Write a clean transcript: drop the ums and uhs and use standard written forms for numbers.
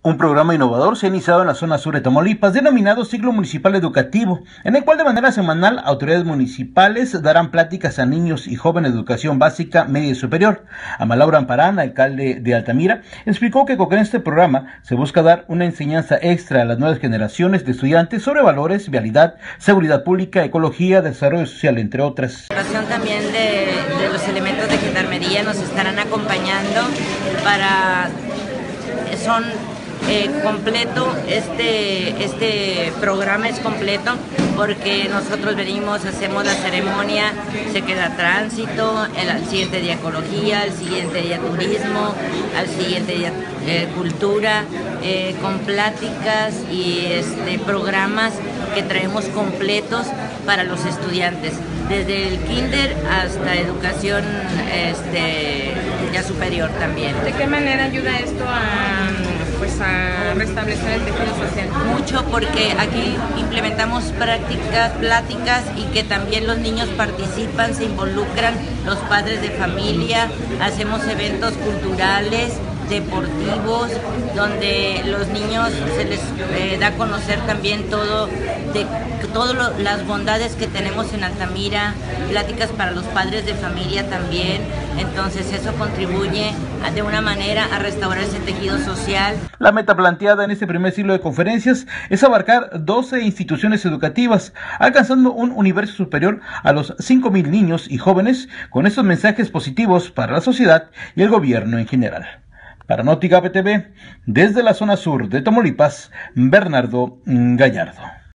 Un programa innovador se ha iniciado en la zona sur de Tamaulipas, denominado Ciclo Municipal Educativo, en el cual de manera semanal autoridades municipales darán pláticas a niños y jóvenes de educación básica, media y superior. Amalaura Amparán, alcalde de Altamira, explicó que con este programa se busca dar una enseñanza extra a las nuevas generaciones de estudiantes sobre valores, vialidad, seguridad pública, ecología, desarrollo social, entre otras. También de los elementos de gendarmería nos estarán acompañando para... completo, este programa es completo porque nosotros venimos, hacemos la ceremonia, se queda tránsito, al siguiente día ecología, al siguiente día turismo, al siguiente día cultura, con pláticas y programas que traemos completos para los estudiantes, desde el kinder hasta educación ya superior también. ¿De qué manera ayuda esto a restablecer el tejido social? Mucho, porque aquí implementamos pláticas y que también los niños participan, se involucran, los padres de familia, hacemos eventos culturales, deportivos, donde los niños se les da a conocer también todas las bondades que tenemos en Altamira, pláticas para los padres de familia también. Entonces eso contribuye de una manera a restaurar ese tejido social. La meta planteada en este primer ciclo de conferencias es abarcar 12 instituciones educativas, alcanzando un universo superior a los 5,000 niños y jóvenes con estos mensajes positivos para la sociedad y el gobierno en general. Para Notigape TV, desde la zona sur de Tamaulipas, Bernardo Gallardo.